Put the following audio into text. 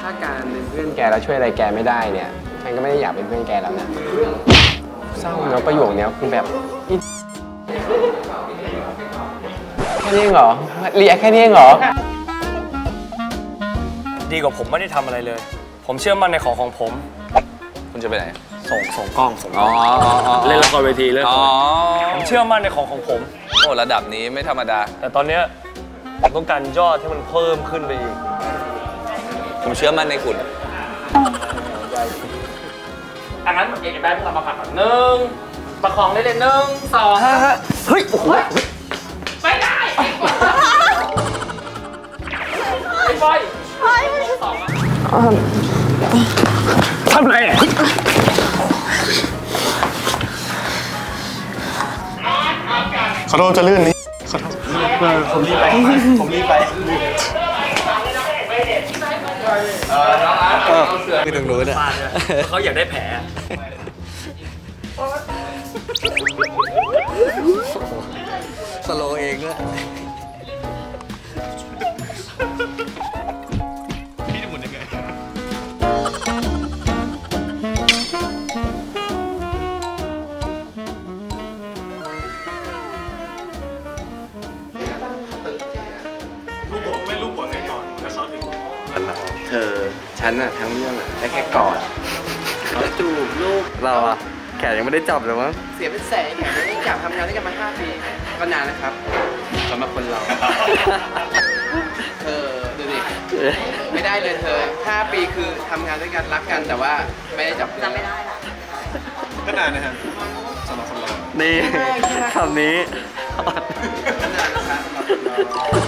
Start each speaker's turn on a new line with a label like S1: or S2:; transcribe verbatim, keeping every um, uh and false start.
S1: ถ้าการเป็นเพื่อนแกแล้วช่วยอะไรแกไม่ได้เนี่ยฉันก็ไม่ได้อยากเป็นเพื่อนแกแล้วนะเศร้าเนาะประโยคนี้คือแบบแค่นี้เองเหรอเรียกแค่นี้เองเหรอ
S2: ดีกว่าผมไม่ได้ทำอะไรเลยผมเชื่อมั่นในของของผม
S3: คุณจะไปไหน
S2: ส่งส่งกล้องส่ง
S3: อ๋อ
S2: เล่นละครเวทีเล่นผมเชื่อมั่นในของของผม
S3: โอ้ระดับนี้ไม่ธรรมดา
S2: แต่ตอนเนี้ยผมต้องการยอดที่มันเพิ่มขึ้นไปอีก
S3: ผมเชื่อมั่นในคุณ
S4: อันนั้นเอกได้พวกเรามาผัดก่อนหนึ่งประคองได้เลยหนึ่งสอง
S2: เฮ้ยโอ้โห
S4: ไม่ได้ไอ้บอยสอง
S2: ทำไร
S5: ขอโทษจะลื่นนี่ขอโทษผมรีบไปผมรีบไป
S3: คือตรงนู้นอ่ะ
S2: เขาอยากได้แผล
S3: สโลเองด้วย
S5: พี่จะหมุนยังไงลูกผมไม่รู้บทไหนก่อนแล้วเขาถึง
S1: เธอฉันอะทั้งเรื่องอะได้แค่กอดแล้วจูบลูกเราอะแขนยังไม่ได้จับเลยมั้งเสียเป็นแสนแขนไม่ได้จับทำงานด้วยกันมาห้าปีก็นานนะครับสำหรับคนเราเธอดูดิไม่ได้เลยเธอห้าปีคือทำงานด้วยกันรักกันแต่ว่าไม่ได้จับจำไม่ได้ละ
S5: ก็นานนะครับสำหรับคนเรา
S2: นี่คำนี้
S1: ก็นานนะครับสำหรับคนเรา